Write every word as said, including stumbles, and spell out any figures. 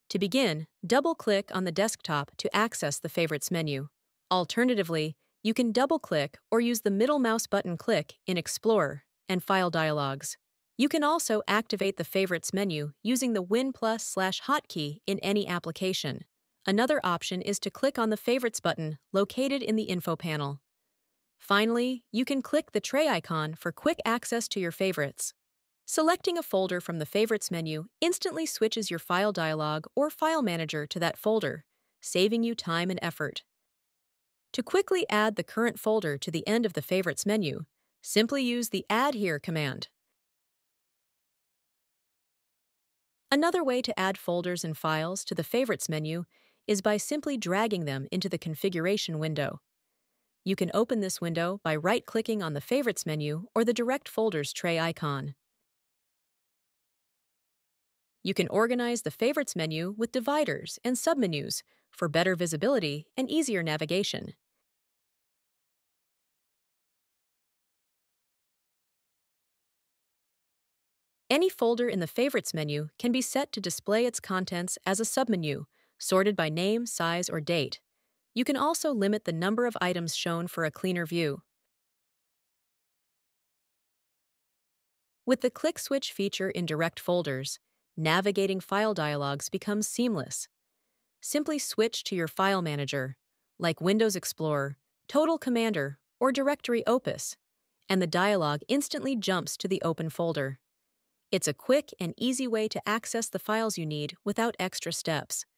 To begin, double-click on the desktop to access the Favorites menu. Alternatively, you can double-click or use the middle mouse button click in Explorer and File dialogues. You can also activate the Favorites menu using the Win plus slash hotkey in any application. Another option is to click on the Favorites button located in the info panel. Finally, you can click the tray icon for quick access to your favorites. Selecting a folder from the Favorites menu instantly switches your file dialog or file manager to that folder, saving you time and effort. To quickly add the current folder to the end of the Favorites menu, simply use the Add Here command. Another way to add folders and files to the Favorites menu is by simply dragging them into the configuration window. You can open this window by right-clicking on the Favorites menu or the Direct Folders tray icon. You can organize the Favorites menu with dividers and submenus for better visibility and easier navigation. Any folder in the Favorites menu can be set to display its contents as a submenu, sorted by name, size, or date. You can also limit the number of items shown for a cleaner view. With the ClickSwitch feature in Direct Folders, navigating file dialogues becomes seamless. Simply switch to your file manager, like Windows Explorer, Total Commander, or Directory Opus, and the dialog instantly jumps to the open folder. It's a quick and easy way to access the files you need without extra steps.